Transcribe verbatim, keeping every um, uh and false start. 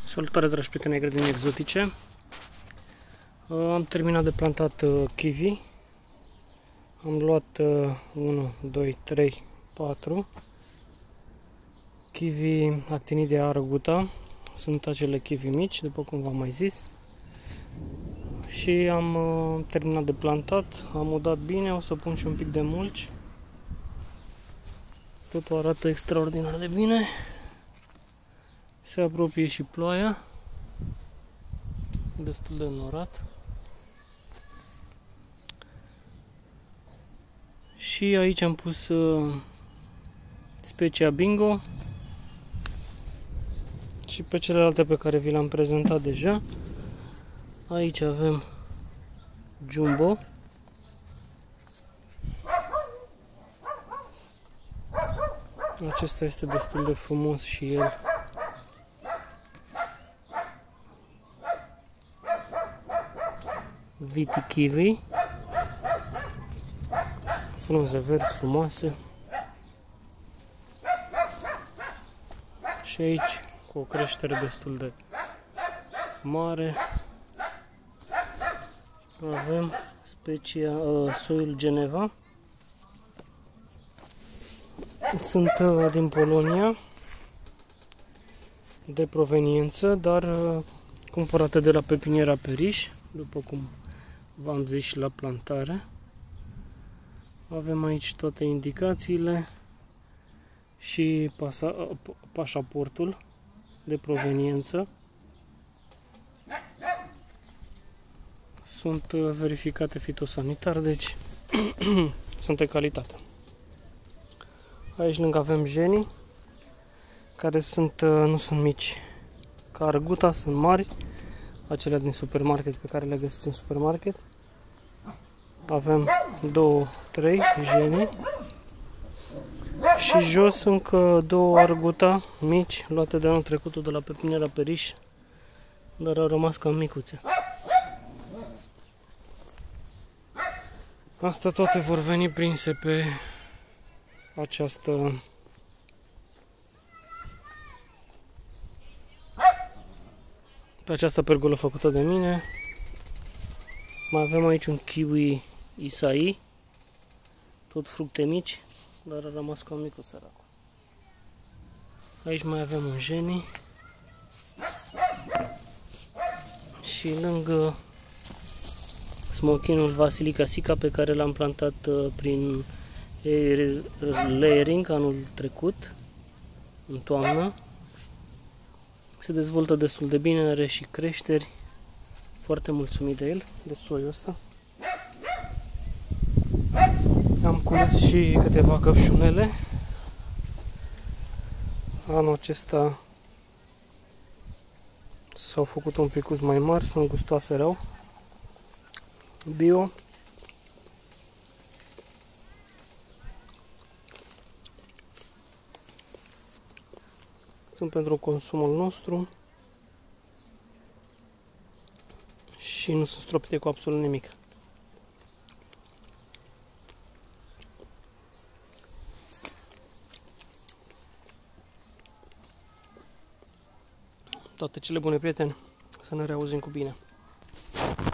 Salutare, dragi prieteni ai grădinii exotice. Am terminat de plantat kiwi. Am luat unu, doi, trei, patru kiwi Actinidia arguta. Sunt acele kiwi mici, după cum v-am mai zis. Și am terminat de plantat, am udat bine, o să pun și un pic de mulci. Totul arată extraordinar de bine. Se apropie și ploaia, destul de înnorat. Și aici am pus uh, specia Bingo și pe celelalte pe care vi le-am prezentat deja. Aici avem Jumbo. Acesta este destul de frumos și el. Viti Kiwi. Frunze verzi frumoase. Și aici cu o creștere destul de mare avem specia uh, Soil Geneva. Sunt uh, din Polonia, de proveniență, dar uh, cumpărate de la pepiniera Periș, după cum v-am zis și la plantare. Avem aici toate indicațiile și pasa, pașaportul de proveniență. Sunt verificate fitosanitar, deci sunt de calitate. Aici lângă avem jenii, care sunt, nu sunt mici ca arguta, sunt mari, acelea din supermarket pe care le găsiți în supermarket. Avem două, trei jenii și jos încă două arguta mici, luate de anul trecut de la pepiniera Periș, dar au rămas cam micuțe. Asta toate vor veni prinse pe această pe această pergolă făcută de mine. Mai avem aici un kiwi Isai, tot fructe mici, dar a rămas cam mic săracul. Aici mai avem un geni și lângă smochinul Vasilica Sica, pe care l-am plantat prin layering anul trecut, în toamnă. Se dezvoltă destul de bine, are și creșteri. Foarte mulțumit de el, de soiul ăsta. Am cules și câteva căpșunele. Anul acesta s-au făcut un picuț mai mari, sunt gustoase rău. Bio. Sunt pentru consumul nostru și nu sunt stropite cu absolut nimic. Toate cele bune, prieteni, să ne reauzim cu bine.